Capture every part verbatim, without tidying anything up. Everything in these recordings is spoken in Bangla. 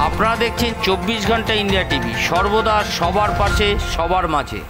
আপনারা দেখছেন চব্বিশ ঘন্টা ইন্ডিয়া টিভি, সর্বদা সবার পাশে সবার মাঝে।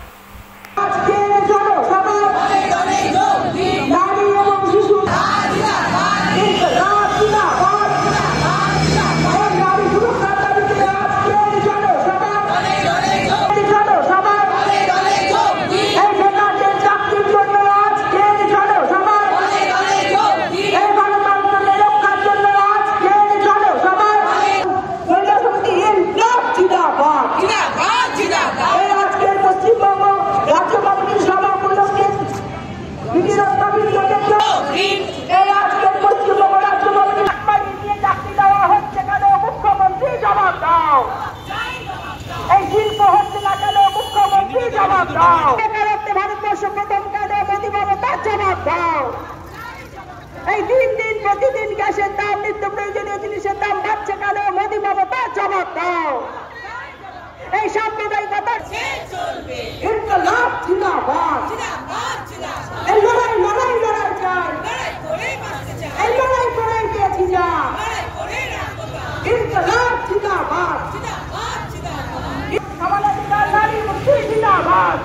এই দিন দিন প্রতিদিন গ্যাসের দাম, নিত্য প্রয়োজনীয় জিনিসের দাম বাড়ছে কেন? মোদি মমতা জবাব দাও। এই সাম্প্রদায়িকতার ইনকলাব জিন্দাবাদ। এই লড়াই লড়াই লড়াই চাই, এই লড়াই করেই পেয়েছি যা। ইনকলাব জিন্দাবাদ, আমাদের নারী মুক্তি জিন্দাবাদ।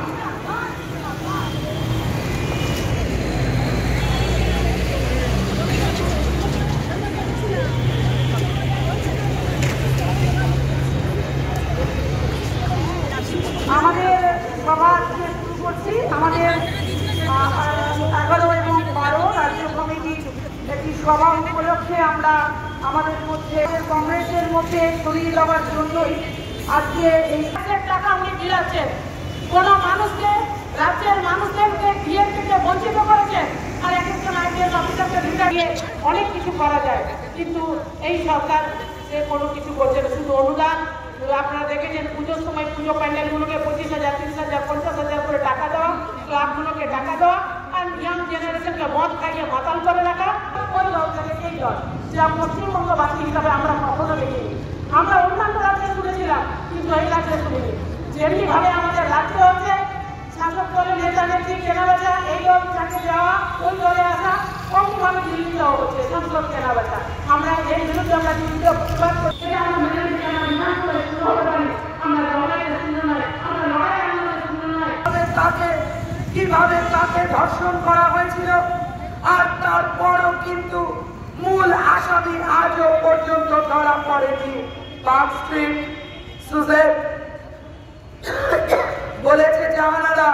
আমাদের সভা শুরু করছি। আমাদের এগারো এবং বারো রাজ্য কমিটির একটি সভা উপলক্ষে আমরা আমাদের মধ্যে কংগ্রেসের মধ্যে ছড়িয়ে দেওয়ার জন্যই আজকে এই টাকা উনি বিলাচ্ছেন। কোন মানুষকে, রাজ্যের মানুষদেরকে বিয়ের থেকে বঞ্চিত করেছেন। আর এক একজন আইডিএস অফিসারকে ভিটা দিয়ে অনেক কিছু করা যায়, কিন্তু এই সরকার সে কোনো কিছু করছে না। শুধু অনুদান, আপনারা দেখেছেন পুজোর সময় পুজো প্যান্ডেলগুলোকে পঁচিশ হাজার তিরিশ হাজার পঞ্চাশ হাজার করে টাকা দেওয়া, ক্লাবগুলোকে টাকা দেওয়া, আর ইয়াং জেনারেশনকে মদ খাইয়ে মাতাল করে রাখা। ওই দল থেকে এই দল, যা পশ্চিমবঙ্গবাসী হিসাবে আমরা কখনো দেখিনি। আমরা অন্যান্য রাজ্যে শুনেছিলাম, কিন্তু এই রাজ্যে শুনিনি। যেমনি ভাবে আমাদের রাজ্য হচ্ছে শাসক দলের নেতা নেত্রী কেনাবেচা, এই দল যাকে যাওয়া, ওই দলে আসা, অমনিভাবে দিল্লিতেও হচ্ছে সংসদ কেনাবেচা। আমরা এই বিরুদ্ধে আমরা দিল্লিতে প্রতিবাদ করছি। আমরা মেনে নিতে নির্মাণ করে শুরু হতে পারি। আমরা লড়াইয়ের শুরু নয়, আমরা লড়াই আন্দোলনের শুরু নয়। তাকে কিভাবে তাকে ধর্ষণ করা হয়েছিল, আর তারপরও কিন্তু মূল আসামি আজও পর্যন্ত ধরা পড়েনি। পার্ক স্ট্রিট সুজেট বলেছে জাহানারা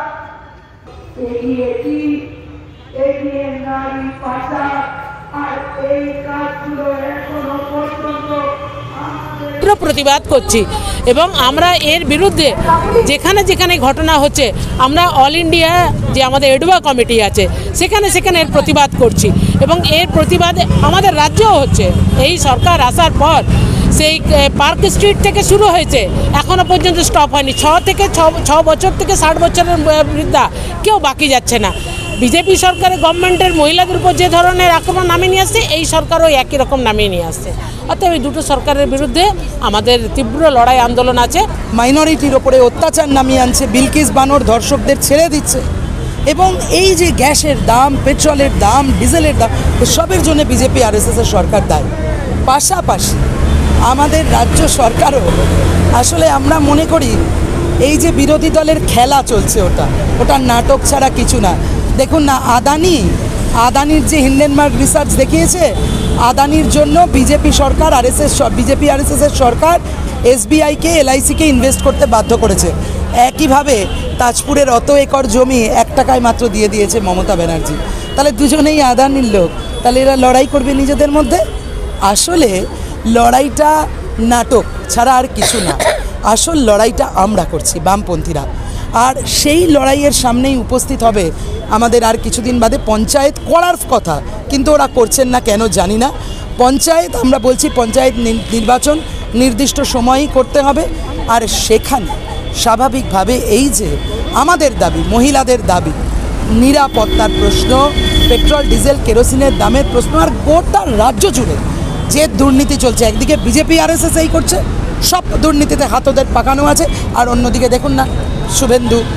এগিয়ে কি এগিয়ে নারী পাশা, আর এই কাজগুলো এখনো পর্যন্ত প্রতিবাদ করছি। এবং আমরা এর বিরুদ্ধে যেখানে যেখানে ঘটনা হচ্ছে, আমরা অল ইন্ডিয়া যে আমাদের এডুয়া কমিটি আছে সেখানে সেখানে এর প্রতিবাদ করছি। এবং এর প্রতিবাদ আমাদের রাজ্যেও হচ্ছে। এই সরকার আসার পর সেই পার্ক স্ট্রিট থেকে শুরু হয়েছে, এখনও পর্যন্ত স্টপ হয়নি। ছ থেকে ছ বছর থেকে ষাট বছরের বৃদ্ধা কেউ বাকি যাচ্ছে না। বিজেপি সরকারের গভর্নমেন্টের মহিলাদের উপর যে ধরনের আক্রমণ নামিয়ে নিয়ে আসছে, এই সরকারও একই রকম নামিয়ে নিয়ে আসছে। অতএব এই দুটো সরকারের বিরুদ্ধে আমাদের তীব্র লড়াই আন্দোলন আছে। মাইনরিটির ওপরে অত্যাচার নামিয়ে আনছে, বিলকিস বানোর ধর্ষকদের ছেড়ে দিচ্ছে, এবং এই যে গ্যাসের দাম, পেট্রোলের দাম, ডিজেলের দাম, সবের জন্য বিজেপি আর এস এসের সরকার দায়ী। পাশাপাশি আমাদের রাজ্য সরকারও আসলে আমরা মনে করি এই যে বিরোধী দলের খেলা চলছে, ওটা ওটা নাটক ছাড়া কিছু না। দেখুন না, আদানি আদানির যে হিন্ডেনবার্গ রিসার্চ দেখিয়েছে, আদানির জন্য বিজেপি সরকার R S S BJP R S এসের সরকার এসবিআইকে এলআইসিকে ইনভেস্ট করতে বাধ্য করেছে। একইভাবে তাজপুরের অত একর জমি এক টাকায় মাত্র দিয়ে দিয়েছে মমতা ব্যানার্জি। তাহলে দুজনেই আদানির লোক, তাহলে এরা লড়াই করবে নিজেদের মধ্যে। আসলে লড়াইটা নাটক ছাড়া আর কিছু না। আসল লড়াইটা আমরা করছি, বামপন্থীরা। আর সেই লড়াইয়ের সামনেই উপস্থিত হবে আমাদের আর কিছুদিন বাদে পঞ্চায়েত করার কথা, কিন্তু ওরা করছেন না কেন জানি না। পঞ্চায়েত, আমরা বলছি পঞ্চায়েত নির্বাচন নির্দিষ্ট সময়ই করতে হবে। আর সেখানে স্বাভাবিকভাবে এই যে আমাদের দাবি, মহিলাদের দাবি, নিরাপত্তার প্রশ্ন, পেট্রোল ডিজেল কেরোসিনের দামের প্রশ্ন, আর গোটা রাজ্য জুড়ে যে দুর্নীতি চলছে, একদিকে বিজেপি আর এস এস এই করছে, সব দুর্নীতিতে হাত ওদের পাকানো আছে, আর অন্যদিকে দেখুন না শুভেন্দু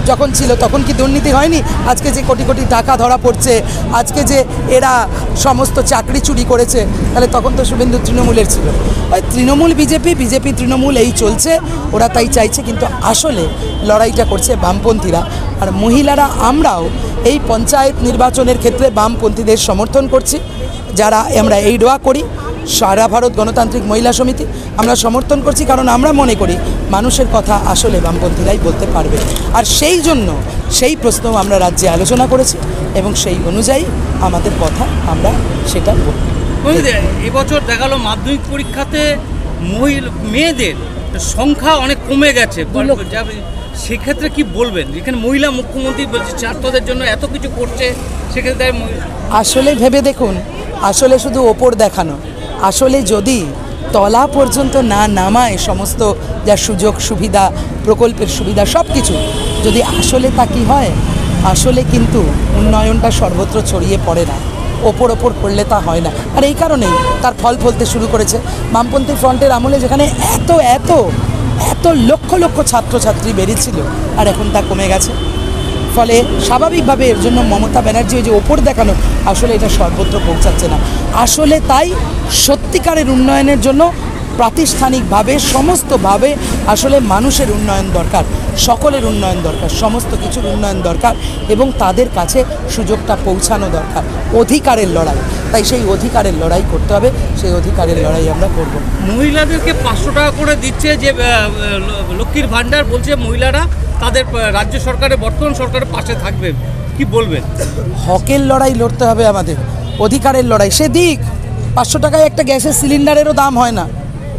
যখন ছিল তখন কি দুর্নীতি হয়নি? আজকে যে কোটি কোটি টাকা ধরা পড়ছে, আজকে যে এরা সমস্ত চাকরি চুরি করেছে, তাহলে তখন তো শুভেন্দু তৃণমূলের ছিল। ওই তৃণমূল বিজেপি, বিজেপি তৃণমূল এই চলছে, ওরা তাই চাইছে। কিন্তু আসলে লড়াইটা করছে বামপন্থীরা। আর মহিলারা আমরাও এই পঞ্চায়েত নির্বাচনের ক্ষেত্রে বামপন্থীদের সমর্থন করছি। যারা আমরা এই ডোয়া করি, সারা ভারত গণতান্ত্রিক মহিলা সমিতি, আমরা সমর্থন করছি, কারণ আমরা মনে করি মানুষের কথা আসলে বামপন্থীরাই বলতে পারবে। আর সেই জন্য সেই প্রশ্ন আমরা রাজ্যে আলোচনা করেছি এবং সেই অনুযায়ী আমাদের কথা আমরা সেটা বলব। এবছর দেখালো মাধ্যমিক পরীক্ষাতে মহিলা মেয়েদের সংখ্যা অনেক কমে গেছে, সেক্ষেত্রে কি বলবেন? এখানে মহিলা মুখ্যমন্ত্রী বলছে ছাত্রদের জন্য এত কিছু করছে, সেক্ষেত্রে আসলে ভেবে দেখুন, আসলে শুধু ওপর দেখানো, আসলে যদি তলা পর্যন্ত না নামায় সমস্ত যা সুযোগ সুবিধা, প্রকল্পের সুবিধা সব কিছু, যদি আসলে তা কী হয়, আসলে কিন্তু উন্নয়নটা সর্বত্র ছড়িয়ে পড়ে না, ওপর ওপর করলে তা হয় না। আর এই কারণেই তার ফল ফলতে শুরু করেছে। বামপন্থী ফ্রন্টের আমলে যেখানে এত এত এত লক্ষ লক্ষ ছাত্রছাত্রী বেরিয়েছিল, আর এখন তা কমে গেছে। ফলে স্বাভাবিকভাবে এর জন্য মমতা ব্যানার্জি যে ওপর দেখানো, আসলে এটা সর্বত্র পৌঁছাচ্ছে না। আসলে তাই সত্যিকারের উন্নয়নের জন্য প্রাতিষ্ঠানিকভাবে সমস্তভাবে আসলে মানুষের উন্নয়ন দরকার, সকলের উন্নয়ন দরকার, সমস্ত কিছুর উন্নয়ন দরকার এবং তাদের কাছে সুযোগটা পৌঁছানো দরকার। অধিকারের লড়াই, তাই সেই অধিকারের লড়াই করতে হবে, সেই অধিকারের লড়াই আমরা করব। মহিলাদেরকে পাঁচশো টাকা করে দিচ্ছে যে লক্ষ্মীর ভাণ্ডার, বলছে মহিলারা তাদের রাজ্য সরকারের, বর্তমান সরকারের পাশে থাকবে, কি বলবেন? হকের লড়াই লড়তে হবে আমাদের, অধিকারের লড়াই। সে দিক, পাঁচশো টাকায় একটা গ্যাসের সিলিন্ডারেরও দাম হয় না।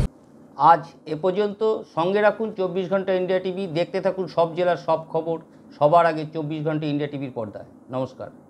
আজ এ পর্যন্ত। সঙ্গে রাখুন চব্বিশ ঘন্টা ইন্ডিয়া টিভি। দেখতে থাকুন সব জেলার সব খবর সবার আগে চব্বিশ ঘন্টা ইন্ডিয়া টিভির পর্দায়। নমস্কার।